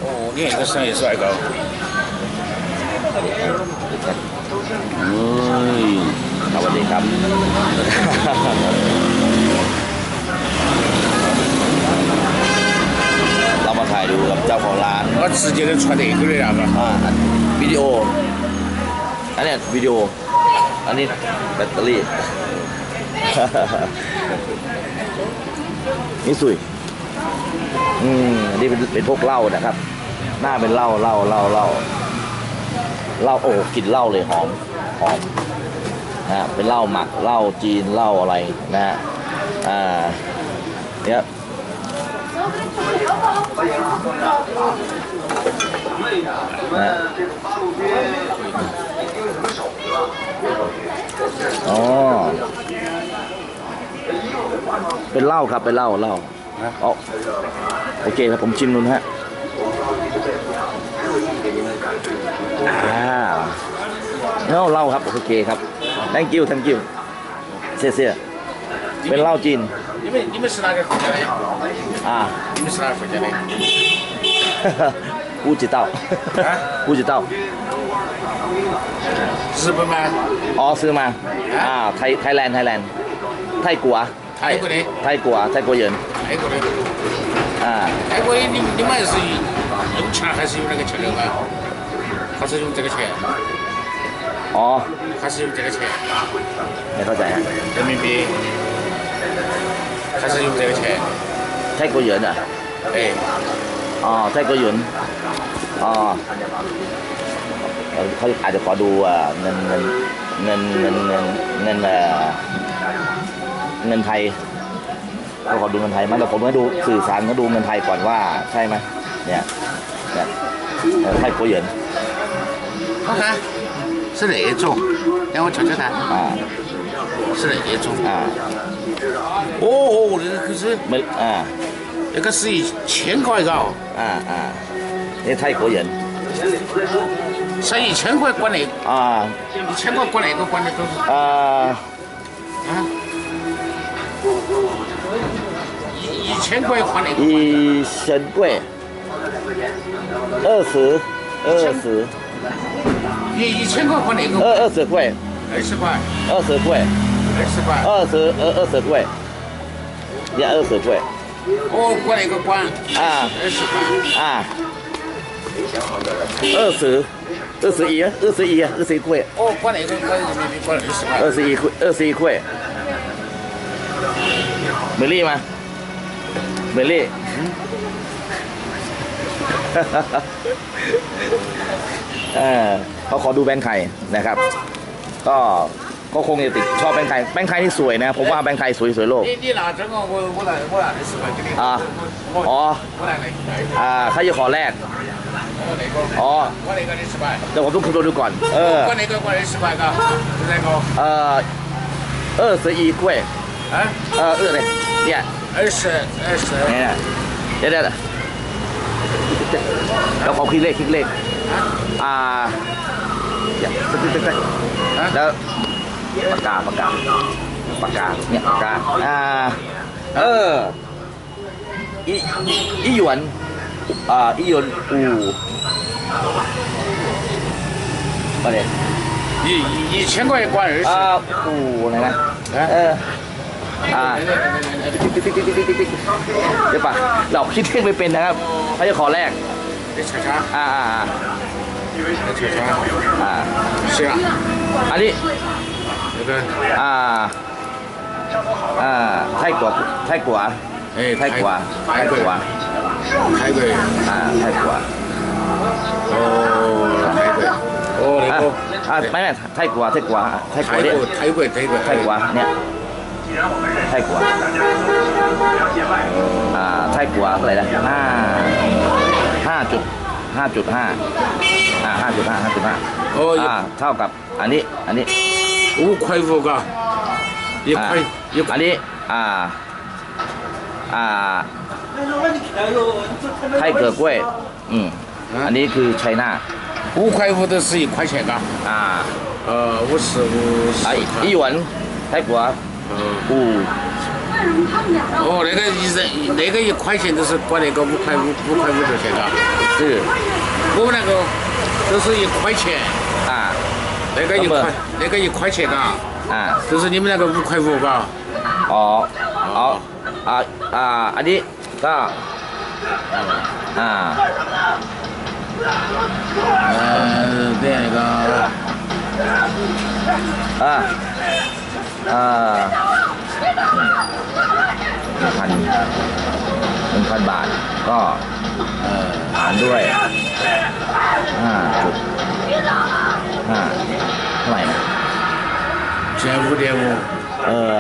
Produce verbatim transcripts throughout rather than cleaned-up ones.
哦，你看这个生意帅高。 เฮ้ยสวัสดีครับ เรามาถ่ายดูกับเจ้าของร้าน我直接给传递过来那个。 อ่าวิดีโออันนี้วิดีโออันนี้แบตเตอรี่ นี่สุยอืมอันนี้เป็นเป็นพวกเหล้านะครับ หน้าเป็นเหล้าเหล้าเหล้าเหล้าเหล้าโอ้กลิ่นเหล้าเลยหอมหอมนะเป็นเหล้าหมักเหล้าจีนเหล้าอะไรนะฮะอ่าเนี่ยนะอ๋อเป็นเหล้าครับเป็นเหล้าเหล้าอ๋อโอเคครับผมชิมดูนะฮะอ่าเหล้าเหล้าครับโอเคครับ thank you thank you เสียเสียเป็นเหล้าจีน你们你们是哪个国家的？ 啊， 你们是哪个国家的？ 不知道，不知道。 日本吗？ 哦，是吗？啊，泰泰兰泰兰，泰国啊， 泰国的。 泰国啊，泰国人。 泰国的。 啊。 泰国的你你们是用钱还是用那个钱的吗？还是用这个钱？ 哦。 还是用这个钱？ 没เข้าใจฮะ人民币。还是用这个钱？ 泰国人啊？ 哎。 อ๋อ泰国人อ๋อเขาอาจจะขอดูเงินเงินเงินเงินเงินเงินเงินไทยเขาขอดูเงินไทยมั้ยแต่ผมให้ดูสื่อสารเขาดูเงินไทยก่อนว่าใช่ไหมเนี่ยเนี่ยไทย国人看看是哪一种？让我瞧瞧看。 啊。 是哪一种？ 啊。 哦哦，那个可是没啊。 那个是一千块高。 啊啊，那泰国人。 是一千块管那个。 啊。 一千块管那个管的都是。 啊。 啊。一一千块换那个。 一千块。二十，二十。 一一千块换那个。 二二十块。 二十块。 二十块。 二十块。 二十二二十块。要二十块。 哦，管那个管。 啊。 二十块。 啊。二十，二十一，二十一，二十一块。 哦，管那个管人民币管二十块。 二十一块，二十一块。美丽吗？美丽。เออเขาขอดูแบงค์ไทยนะครับก็ก็คงจะติดชอบแบงค์ไทยแบงค์ไทยนี่สวยนะผมว่าแบงค์ไทยสวยสวยโลก你你拿这个我我拿我拿的十块给你。 อ่าอ๋อ我拿那个。 อ่าเขาจะขอแลกอ๋อ我那个的十块。 เดี๋ยวผมต้องดูดูก่อนเออ我那个管的十块嘎，是那个。 เออ二十一块啊？ เออเออเลยเนี่ย二十二十。 เนี่ยเดี๋ยวเดี๋ยวเราขอคลิกเลขคลิกเลขอ่าอย่าตึ๊ดตึ๊ดตึ๊ดแล้วปากกาปากกาปากกาเนี่ยปากกาอ่าเอออีอีหยวนอ่าอีหยวนอูมาเลย一一千块管二十。 อ่าอูอะไรนะเอออ่าติ๊กติ๊กติ๊กติ๊กติ๊กติ๊กเดี๋ยวป่ะเราคิดเลขไม่เป็นนะครับเขาจะขอแรก查查。 อ่าอ่า查查。 อ่า是啊。 อันนี้那个。 อ่าอ่าไทยกว่าไทยกว่า哎， ไทยกว่าไทยกว่า泰国。 อ่าไทยกว่า哦，泰国。哦，那个。 อ่าไม่ไม่ไทยกว่าไทยกว่าไทยกว่าเนี่ย泰国泰国ไทยกว่าเนี่ยไทยกว่าอ่าไทยกว่าอะไรนะห้าห้าจุดห้าจุดห้าอ่าห้าจุดห้าห้าจุดห้าอ่าเท่ากับอันนี้อันนี้五块五嘎，一块一。 อันนี้อ่าอ่าไทยเกิดกล้วยอืมอันนี้คือไชน่า五块五都是一块钱嘎。 อ่า呃，五十五十。 啊一元泰国五哦，那个一人那个一块块钱都是管那个五块五五块五毛钱嘎。 是我们那个都是一块钱， 啊那个一块那个一块钱嘎， อ่า就是你们那个五块五嘎。 อ๋ออ๋ออ่าอ่าอันนี้ก็อ่า呃，对那个อ่าอ่าหนึ่งพันหนึ่งพันบาทก็เอ่อหารด้วยห้าจุดห้าเท่าไหร่นะ减五点五， เออ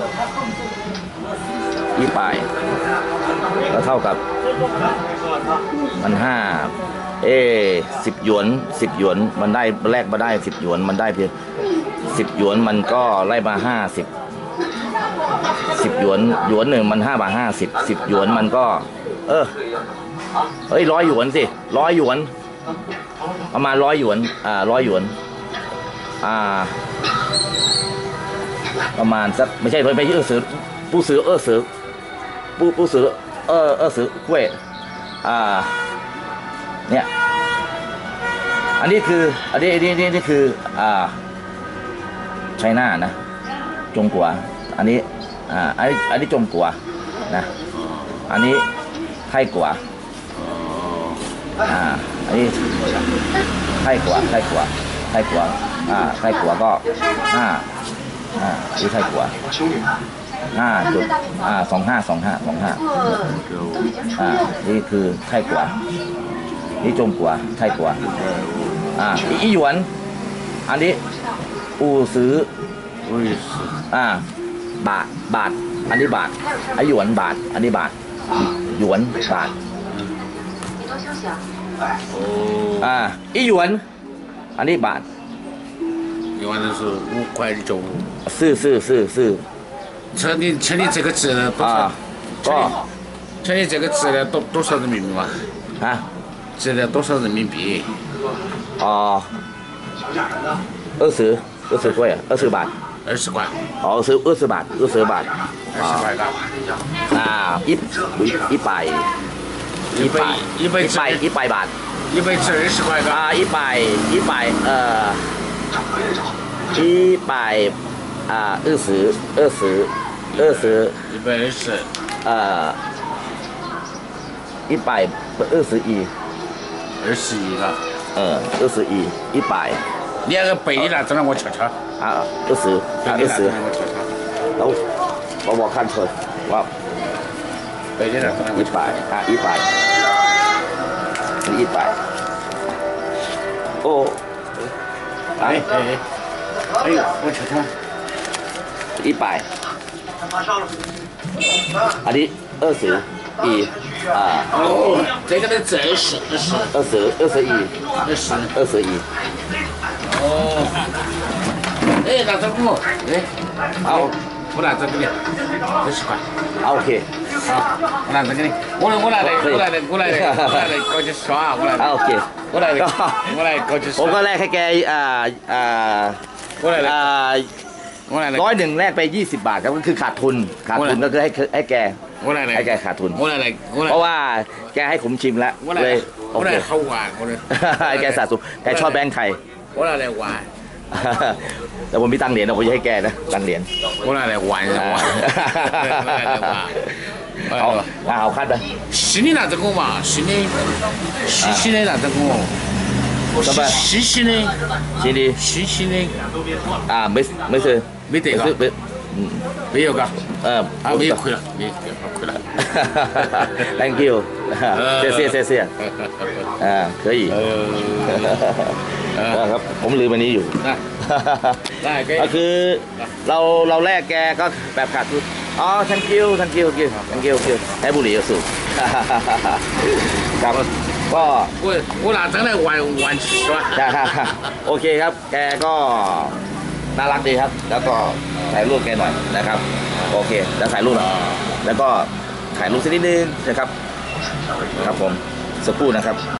ยี่ปลายก็เท่ากับมันห้าเอสิบหยวนสิบหยวนมันได้แรกมาได้สิบหยวนมันได้เพียงสิบหยวนมันก็ไล่มาห้าสิบสิบหยวนหยวนหนึ่งมันห้าบาทห้าสิบสิบหยวนมันก็ เออเฮ้ยร้อยหยวนสิร้อยหยวนประมาณร้อยหยวนอ่าร้อยหยวนอ่าประมาณสักไม่ใช่ไม่ใช่เออสือผู้ซื้อเออสือผู้ผู้ซื้อเออเออสือกล้วยอ่าเนี่ยอันนี้คืออันนี้อันนี้นี่นี่คืออ่าไชน่านะจงกัวอันนี้อ่าอันนี้อันนี้จงกัวนะอันนี้ไทกัวอ่าอันนี้ไทกัวไทกัวไทกัวอ่าไทกัวก็ห้าอ่านี่ไทกัวห้าจุดอ่าสองห้าสองห้าสองห้าอ่านี่คือไทกัวนี่จงกัวไทกัวอ่าอีหยวนอันนี้อูซื้อ我也是。 อ่าบาทบาทอันนี้บาทไอหยวนบาทอันนี้บาทหยวนบาท哦， อ่าอีหยวนอันนี้บาท一万的是五块九五。 ซื่อซื่อซื่อซื่อ称你称你这个值呢多อ่า少？ ก็称你这个值呢多多少人民币嘛？ ฮะ值了多少人民币？ อ๋อเออซื้อเออซื้อกล้วยอ่ะเออซื้อบาท二十块。 อ๋อซื้อเออซื้อบาทเออซื้อบาท二十块嘎。 อ่าอีอีไปอีไป一百อี一ไป百อีไปบาท一百值二十块อ่า嘎。 อีไปอีไปเอ่ออีไปอ่าเออซื้อเออซื้อเออซื้อ一百二十。 เอ่อ一百二十一二十一嘎。 เออ二十一一百你那个背的拿出来我瞧瞧。 啊二十啊二十背的拿出来我瞧瞧。 แล้ว我我看错ว่า背的拿出来我一瞧。 百啊一百一百โอ้哎哎哎。哎呦，我瞧瞧。 一百อันนี้二十一啊哦，这个的值二十，二十， 二十二十一二十。 二十一哦。哎，拿这个我，哎，好，我拿这个的，二十块。 啊 โอเค好，我拿这个的，我我拿来，我拿来，我拿来，我拿来搞去刷，我拿อ่า来， โอเค我来的，我来搞去ผมก็刷， แลกให้แกอ่าอ่า我来อ่的， า我来ร้อย的， หนึ่งแลกไปยี่สิบบาทครับก็คือขาดทุนขาดทุนก็คือให้ให้แก我来ให้แก的， ขาดทุน我来的，我เพราะ来， ว่าแกให้ผมชิมแล้ว我เลย来， โอ我เค来好玩，我来， ให้แกสะสมแกชอบแบงค์ไทย我来来玩， แต่ผมมีตังค์เหรียญนะผมจะให้แกนะตังค์เหรียญ我来来玩玩，我来来玩。 เอาเอาคัดไป新的拿这个嘛，新的，新新的拿这个， 怎么新新的， ทีนี้新新的， อ่าไม่ไม่ซื้อ没得ไม่ซื้อ个， ไม่อืม没有个， เออ啊，没有亏了，没有亏了。 thank you เสียเสียเสียเสียอ่า可以呃， เออครับผมลืมอันนี้อยู่ได้ได้ก็ก็คือเราเราแลกแกก็แบบขาดทุนอ๋อ thank you thank you thank you thank you thank you ให้บุหรี่สูบ ครับก็我我拿这来玩玩去是吧？ โอเคครับ แกก็น่ารักดีครับ แล้วก็ถ่ายรูปแกหน่อยนะครับ โอเคแล้วถ่ายรูปหน่อยแล้วก็ถ่ายรูปสักนิดนึงนะครับ ครับผมสักครู่นะครับ